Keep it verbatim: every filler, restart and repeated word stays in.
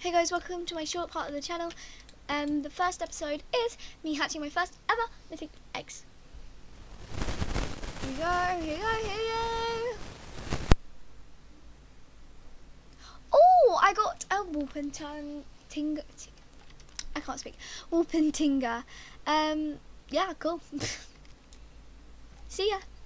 Hey guys, welcome to my short part of the channel. Um, the first episode is me hatching my first ever mythic eggs. Here we go, here we go, here we go. Oh, I got a Whoopin' Tinga. I can't speak. Whoopin' Tinga. Um, yeah, cool. See ya.